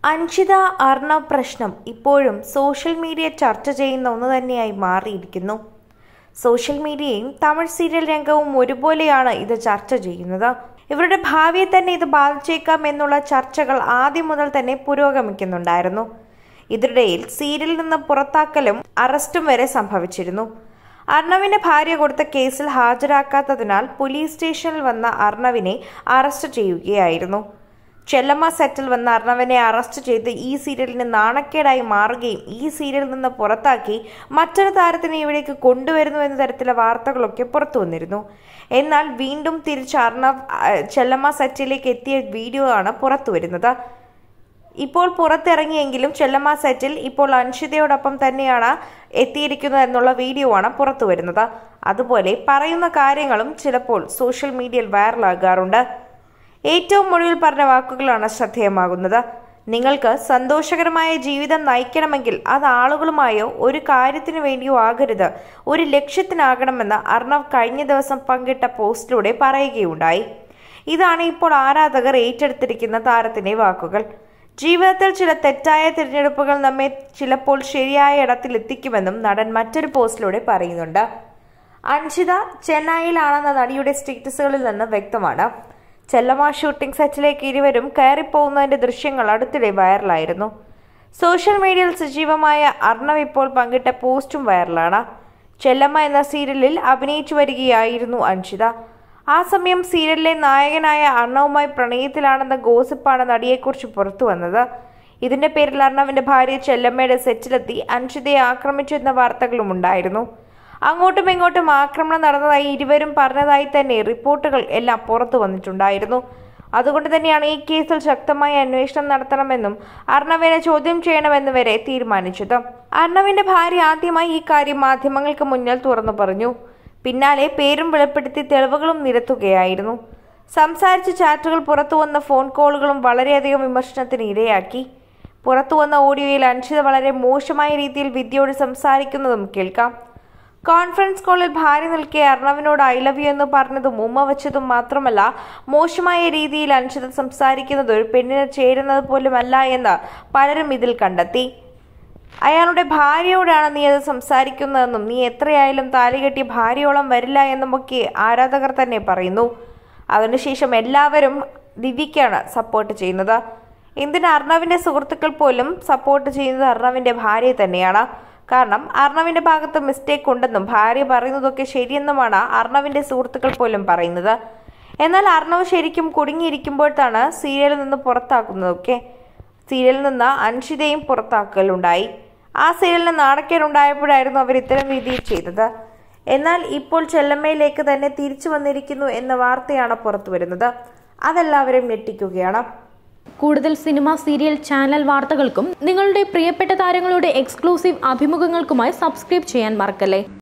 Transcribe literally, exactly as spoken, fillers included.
Anshitha Arnav പ്രശ്നം ഇപ്പോഴും social media ചർച്ച ചെയ്യുന്ന ഒന്ന് തന്നെയായി മാറിയിരിക്കുന്നു. സോഷ്യൽ മീഡിയയും തമിഴ് സീരിയൽ രംഗവും ഒരുപോലെയാണ് ഇത് ചർച്ച ചെയ്യുന്നത്. ഇവരുടെ ഭാവിയെ തന്നെ ഇത് ബാധിച്ചേക്കാം എന്നുള്ള ചർച്ചകൾ ആദ്യം മുതൽ തന്നെ പുരോഗമിക്കുന്നുണ്ടായിരുന്നു. ഇതിനിടയിൽ സീരിയലിൽ നിന്ന് പുറത്താക്കലും അറസ്റ്റും വരെ സംഭവിച്ചിരുന്നു. അർണവിന്റെ ഭാര്യ കൊടുത്ത കേസിൽ ഹാജരാക്കാത്തതിനാൽ പോലീസ് സ്റ്റേഷനിൽ വന്ന അർണവിനെ അറസ്റ്റ് ചെയ്യുകയായിരുന്നു. ചെല്ലമ്മ സെറ്റിൽ വന്ന അർണവിനെ അറസ്റ്റ് ചെയ്ത് ഈ സീരിയലിന് നാണക്കേടായി മാറുകയും ഈ സീരിയലിൽ നിന്ന് പുറത്താക്കി മറ്റൊരു താരത്തിനെ ഇവിടേക്ക് കൊണ്ടുവരുന്നു എന്ന തരത്തിലുള്ള വാർത്തകളൊക്കെ പുറത്തു വന്നിരുന്നു. എന്നാൽ വീണ്ടും തിരിച്ച് അർണവ് ചെല്ലമ്മ സെറ്റിലേക്ക് എത്തിയ വീഡിയോ ആണ് പുറത്തു വരുന്നത്. ഇപ്പോൾ പുറത്തിറങ്ങിയെങ്കിലും ചെല്ലമ്മ സെറ്റിൽ ഇപ്പോൾ അൻഷിതയോടൊപ്പം തന്നെയാണ് എത്തിയിരിക്കുന്നത് എന്നുള്ള വീഡിയോ ആണ് പുറത്തു വരുന്നത്. അതുപോലെ പറയുന്ന കാര്യങ്ങളും ചിലപ്പോൾ സോഷ്യൽ മീഡിയയിൽ വൈറലാകാറുണ്ട്. ഏറ്റവും ഒടുവിൽ പറഞ്ഞ വാക്കുകളാണ് ശ്രദ്ധേയമാകുന്നത്. നിങ്ങൾക്ക് സന്തോഷകരമായ ജീവിതം നയിക്കണമെങ്കിൽ അത് ആളുകളുമായോ ഒരു കാര്യത്തിനു വേണ്ടിയോ ആകരുത്, ഒരു ലക്ഷ്യത്തിനാകണമെന്ന് അർണവ് കഴിഞ്ഞ ദിവസം പങ്കിട്ട പോസ്റ്റിലൂടെ പറയുകയുണ്ടായി. ഇതാണ് ഇപ്പോൾ ആരാധകർ ഏറ്റെടുത്തിരിക്കുന്ന താരത്തിന്റെ വാക്കുകൾ. ജീവിതത്തിൽ ചില തെറ്റായ തിരഞ്ഞെടുപ്പുകൾ നമ്മെ ചിലപ്പോൾ ശരിയായ ഇടത്തിൽ എത്തിക്കുമെന്നും നടൻ മറ്റൊരു പോസ്റ്റിലൂടെ പറയുന്നുണ്ട്. അൻഷിത ചെന്നൈയിലാണെന്ന നടിയുടെ സ്റ്റേറ്റസുകളിൽ നിന്ന് വ്യക്തമാണ്. ചെല്ലമ്മ ഷൂട്ടിംഗ് സെറ്റിലേക്ക് ഇരുവരും കയറിപ്പോകുന്നതിന്റെ ദൃശ്യങ്ങൾ അടുത്തിടെ വൈറലായിരുന്നു. സോഷ്യൽ മീഡിയയിൽ സജീവമായ അർണവ് ഇപ്പോൾ പങ്കിട്ട പോസ്റ്റും വൈറലാണ്. ചെല്ലമ്മ എന്ന സീരിയലിൽ അഭിനയിച്ചു വരികയായിരുന്നു അൻഷിത. ആ സമയം സീരിയലിലെ നായകനായ അർണവുമായി പ്രണയത്തിലാണെന്ന ഗോസിപ്പാണ് നടിയെക്കുറിച്ച് പുറത്തു വന്നത്. ഇതിന്റെ പേരിൽ അർണവിന്റെ ഭാര്യ ചെല്ലമ്മയുടെ സെറ്റിലെത്തി അൻഷിതയെ ആക്രമിച്ചു എന്ന വാർത്തകളും ഉണ്ടായിരുന്നു. അങ്ങോട്ടും ഇങ്ങോട്ടും ആക്രമണം നടന്നതായി ഇരുവരും പറഞ്ഞതായി തന്നെ റിപ്പോർട്ടുകൾ എല്ലാം പുറത്തു വന്നിട്ടുണ്ടായിരുന്നു. അതുകൊണ്ട് തന്നെയാണ് ഈ കേസിൽ ശക്തമായ അന്വേഷണം നടത്തണമെന്നും അർണവിനെ ചോദ്യം ചെയ്യണമെന്ന് വരെ തീരുമാനിച്ചത്. അർണവിന്റെ ഭാര്യ ആദ്യമായി ഈ കാര്യം മാധ്യമങ്ങൾക്ക് മുന്നിൽ തുറന്നു പറഞ്ഞു. പിന്നാലെ പേരും വെളിപ്പെടുത്തി തെളിവുകളും നിരത്തുകയായിരുന്നു. സംസാരിച്ച ചാറ്റുകൾ പുറത്തുവന്ന ഫോൺ കോളുകളും വളരെയധികം വിമർശനത്തിന് ഇരയാക്കി. പുറത്തുവന്ന ഓഡിയോയിൽ അൻഷിത വളരെ മോശമായ രീതിയിൽ വിദ്യയോട് സംസാരിക്കുന്നതും കേൾക്കാം. കോൺഫറൻസ് കോളിൽ ഭാര്യ നിൽക്കെ അർണവിനോട് ഐ ലവ് യു എന്ന് പറഞ്ഞതും ഉമ്മ വെച്ചതും മാത്രമല്ല, മോശമായ രീതിയിൽ അൻഷിത സംസാരിക്കുന്നത് ഒരു പെണ്ണിന് ചേരുന്നത് പോലുമല്ല എന്ന് പലരും ഇതിൽ കണ്ടെത്തി. അയാളുടെ ഭാര്യയോടാണ് നീ അത് സംസാരിക്കുന്നതെന്നും നീ എത്രയായാലും താലികെട്ടിയ ഭാര്യയോളം വരില്ല എന്നുമൊക്കെ ആരാധകർ തന്നെ പറയുന്നു. അതിനുശേഷം എല്ലാവരും ദിവ്യയ്ക്കാണ് സപ്പോർട്ട് ചെയ്യുന്നത്. എന്തിന് അർണവിന്റെ സുഹൃത്തുക്കൾ പോലും സപ്പോർട്ട് ചെയ്യുന്നത് അർണവിന്റെ ഭാര്യയെ തന്നെയാണ്. കാരണം അർണവിന്റെ ഭാഗത്ത് മിസ്റ്റേക്ക് ഉണ്ടെന്നും ഭാര്യ പറയുന്നതൊക്കെ ശരിയെന്നുമാണ് അർണവിന്റെ സുഹൃത്തുക്കൾ പോലും പറയുന്നത്. എന്നാൽ അർണവ് ശരിക്കും കുടുങ്ങിയിരിക്കുമ്പോഴാണ് സീരിയലിൽ നിന്ന് പുറത്താക്കുന്നതൊക്കെ. സീരിയലിൽ നിന്ന് അൻഷിതയും പുറത്താക്കലുണ്ടായി. ആ സീരിയലിന് നാണക്കേടുണ്ടായപ്പോഴായിരുന്നു അവർ ഇത്തരം രീതിയിൽ ചെയ്തത്. എന്നാൽ ഇപ്പോൾ ചെല്ലമ്മയിലേക്ക് തന്നെ തിരിച്ചു വന്നിരിക്കുന്നു എന്ന വാർത്തയാണ് പുറത്തു വരുന്നത്. അതെല്ലാവരും ഞെട്ടിക്കുകയാണ്. കൂടുതൽ സിനിമ, സീരിയൽ, ചാനൽ വാർത്തകൾക്കും നിങ്ങളുടെ പ്രിയപ്പെട്ട താരങ്ങളുടെ എക്സ്ക്ലൂസീവ് അഭിമുഖങ്ങൾക്കുമായി സബ്സ്ക്രൈബ് ചെയ്യാൻ മറക്കല്ലേ.